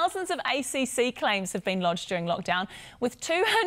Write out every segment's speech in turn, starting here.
Thousands of ACC claims have been lodged during lockdown, with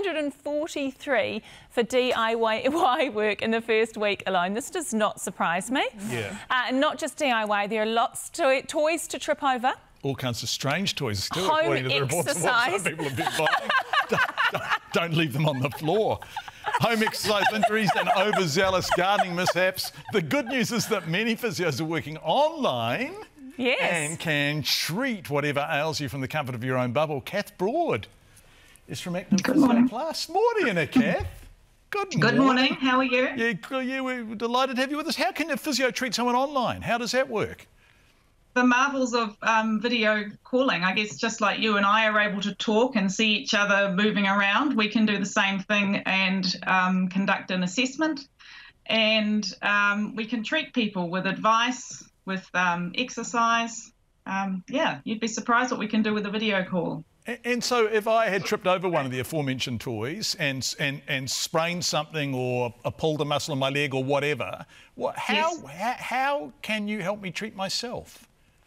243 for DIY work in the first week alone. This does not surprise me. Yeah. And not just DIY, there are lots of toys to trip over. All kinds of strange toys too, Home according to the reports of what some exercise. people have been buying. Don't leave them on the floor. Home exercise injuries and overzealous gardening mishaps. The good news is that many physios are working online. Yes. And can treat whatever ails you from the comfort of your own bubble. Kath Broad is from Active Physio Plus. Morning, Kath. Good morning. How are you? Yeah, we're delighted to have you with us. How can a physio treat someone online? How does that work? The marvels of video calling. I guess just like you and I are able to talk and see each other moving around, we can do the same thing and conduct an assessment. And we can treat people with advice, with exercise. Yeah, you'd be surprised what we can do with a video call. And so if I had tripped over one of the aforementioned toys and sprained something or pulled a muscle in my leg or whatever, how can you help me treat myself?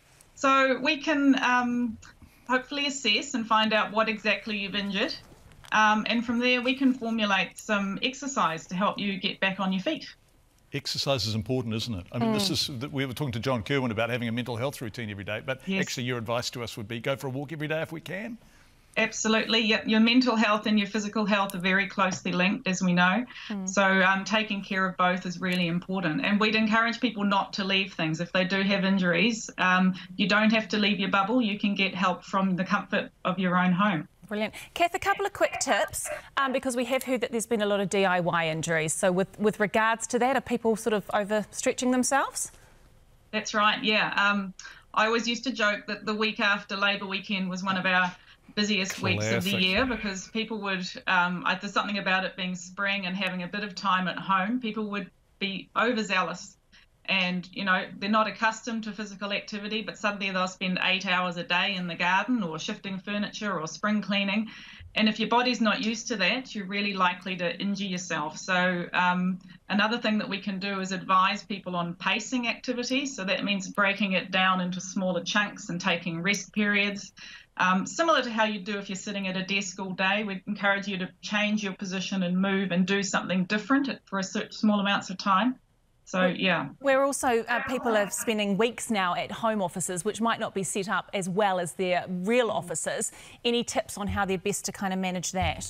So we can hopefully assess and find out what exactly you've injured. And from there, we can formulate some exercise to help you get back on your feet. Exercise is important, isn't it? I mean, we were talking to John Kerwin about having a mental health routine every day, but actually your advice to us would be go for a walk every day if we can. Absolutely. Your mental health and your physical health are very closely linked, as we know. So taking care of both is really important. And we'd encourage people not to leave things. If they do have injuries, you don't have to leave your bubble. You can get help from the comfort of your own home. Brilliant. Kath, a couple of quick tips, because we have heard that there's been a lot of DIY injuries. So with regards to that, are people sort of overstretching themselves? That's right, yeah. I always used to joke that the week after Labour weekend was one of our busiest weeks of the year, because people would, there's something about it being spring and having a bit of time at home, people would be overzealous. And, you know, they're not accustomed to physical activity, but suddenly they'll spend 8 hours a day in the garden or shifting furniture or spring cleaning. And if your body's not used to that, you're really likely to injure yourself. So another thing that we can do is advise people on pacing activities. So that means breaking it down into smaller chunks and taking rest periods. Similar to how you do if you're sitting at a desk all day, we encourage you to change your position and move and do something different for a small amounts of time. So, yeah. We're also, people are spending weeks now at home offices, which might not be set up as well as their real offices. Any tips on how they're best to kind of manage that?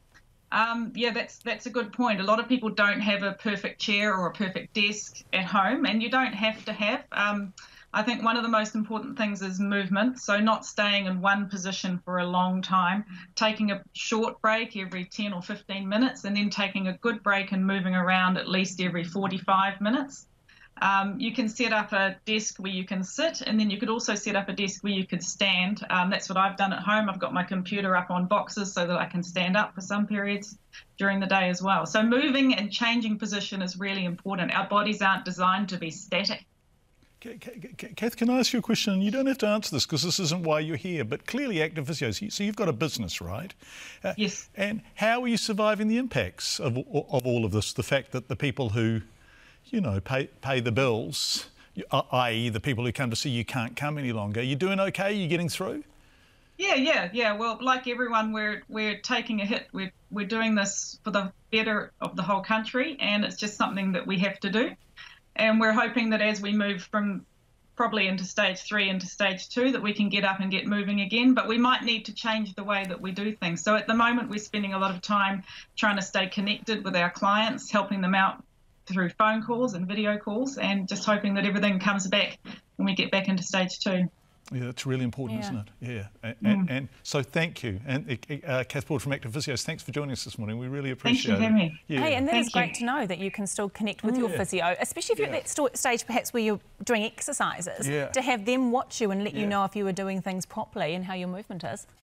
Yeah, that's a good point. A lot of people don't have a perfect chair or a perfect desk at home, and you don't have to have. I think one of the most important things is movement, so not staying in one position for a long time, taking a short break every 10 or 15 minutes, and then taking a good break and moving around at least every 45 minutes. You can set up a desk where you can sit, and then you could also set up a desk where you could stand. That's what I've done at home. I've got my computer up on boxes so that I can stand up for some periods during the day as well. So moving and changing position is really important. Our bodies aren't designed to be static. Kath, can I ask you a question? You don't have to answer this because this isn't why you're here, but clearly Active Physio, so you've got a business, right? Yes. And how are you surviving the impacts of all of this? The fact that the people who, you know, pay the bills, i.e. the people who come to see you can't come any longer. You doing okay? Are you getting through? Yeah. Well, like everyone, we're taking a hit. We're doing this for the better of the whole country, and it's just something that we have to do. And we're hoping that as we move from probably into stage 3 into stage 2, that we can get up and get moving again. But we might need to change the way that we do things. So at the moment, we're spending a lot of time trying to stay connected with our clients, helping them out through phone calls and video calls, and just hoping that everything comes back when we get back into stage 2. Yeah, that's really important, isn't it? Yeah. And so thank you. And Kath Broad from Active Physios, thanks for joining us this morning. We really appreciate it. Thanks for having me. Yeah. Hey, and that is great to know that you can still connect with your physio, especially if you're at that stage perhaps where you're doing exercises, to have them watch you and let you know if you are doing things properly and how your movement is.